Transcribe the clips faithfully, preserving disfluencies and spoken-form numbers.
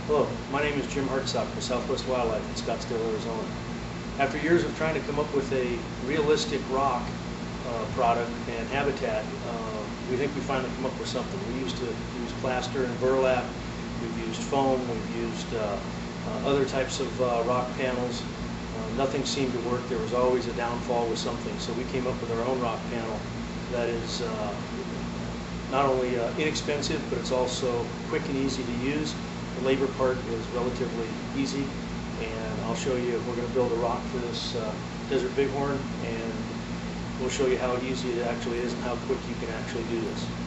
Hello, my name is Jim Hartsock from Southwest Wildlife in Scottsdale, Arizona. After years of trying to come up with a realistic rock uh, product and habitat, uh, we think we finally come up with something. We used to use plaster and burlap, we've used foam, we've used uh, uh, other types of uh, rock panels. Uh, nothing seemed to work. There was always a downfall with something, so we came up with our own rock panel that is uh, not only uh, inexpensive, but it's also quick and easy to use. The labor part is relatively easy, and I'll show you, we're going to build a rock for this uh, desert bighorn, and we'll show you how easy it actually is and how quick you can actually do this.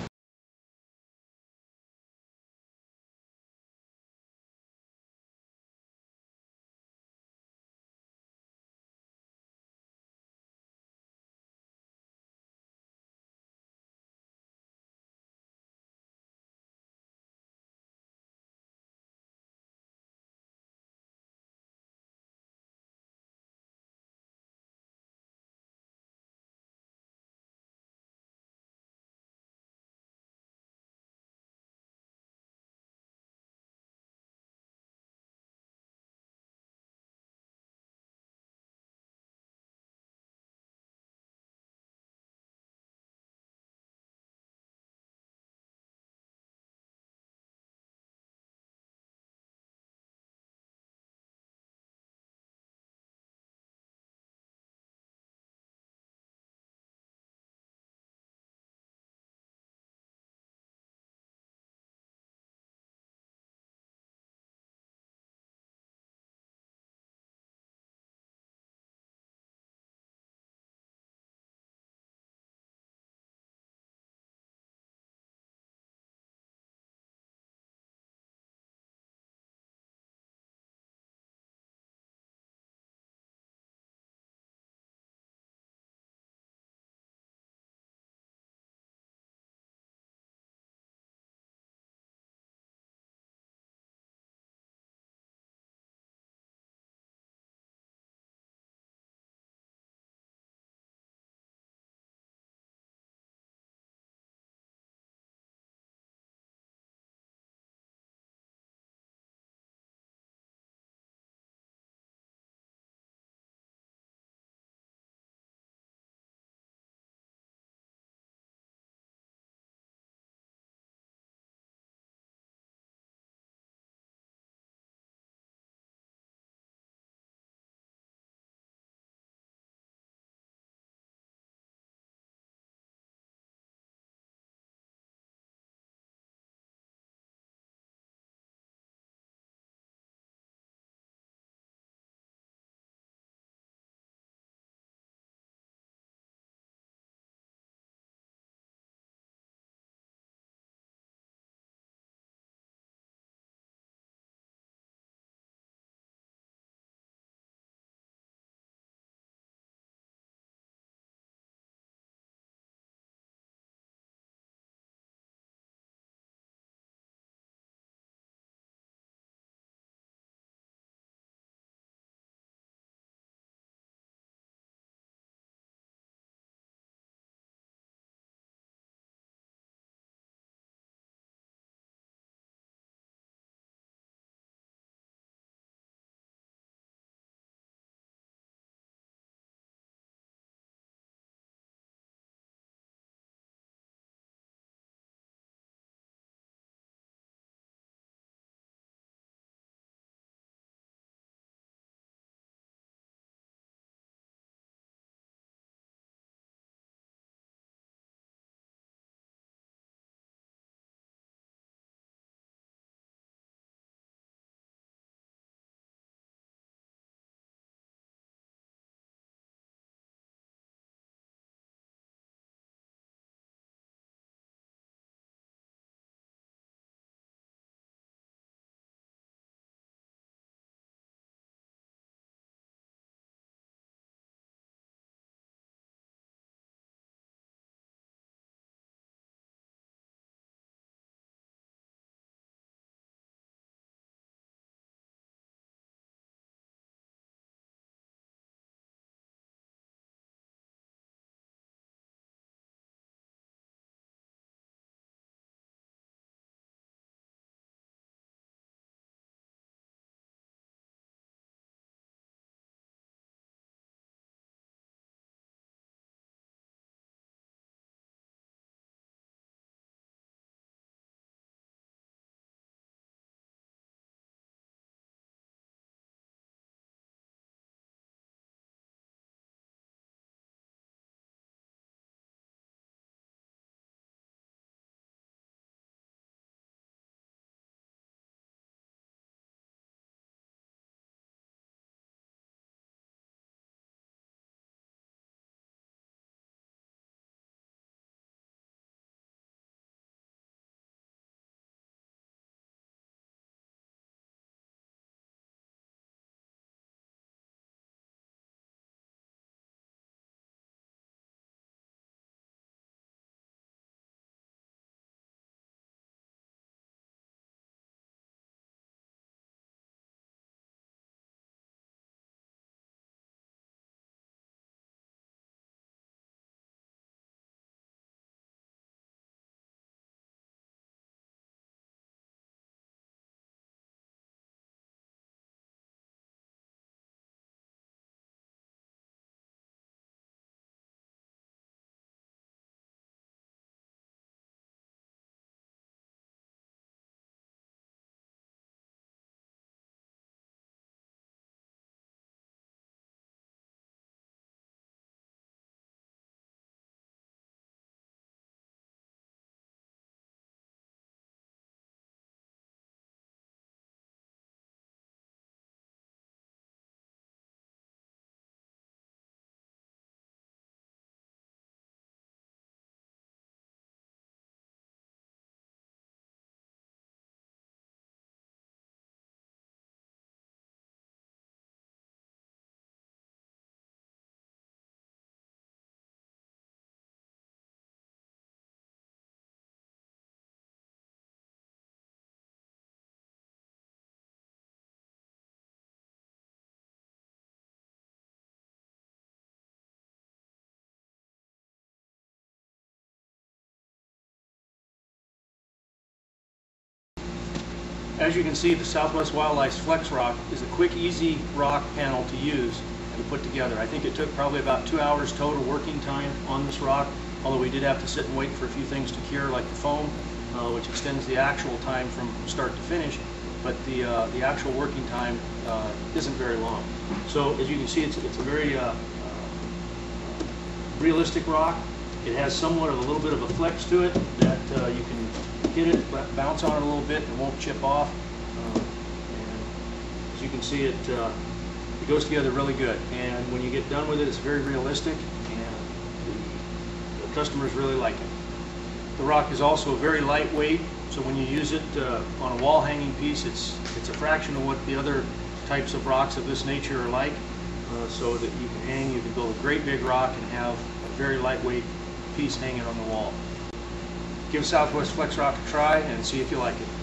As you can see, the Southwest Wildlife's Flexrock is a quick, easy rock panel to use and to put together. I think it took probably about two hours total working time on this rock, although we did have to sit and wait for a few things to cure, like the foam, uh, which extends the actual time from start to finish, but the, uh, the actual working time uh, isn't very long. So as you can see, it's, it's a very uh, uh, realistic rock. It has somewhat of a little bit of a flex to it that uh, you can hit it, bounce on it a little bit, and it won't chip off. Uh, and as you can see, it uh, it goes together really good. And when you get done with it, it's very realistic, and the, the customers really like it. The rock is also very lightweight, so when you use it uh, on a wall hanging piece, it's it's a fraction of what the other types of rocks of this nature are like. Uh, so that you can hang, you can build a great big rock and have a very lightweight piece hanging on the wall. Give Southwest Flexrock a try and see if you like it.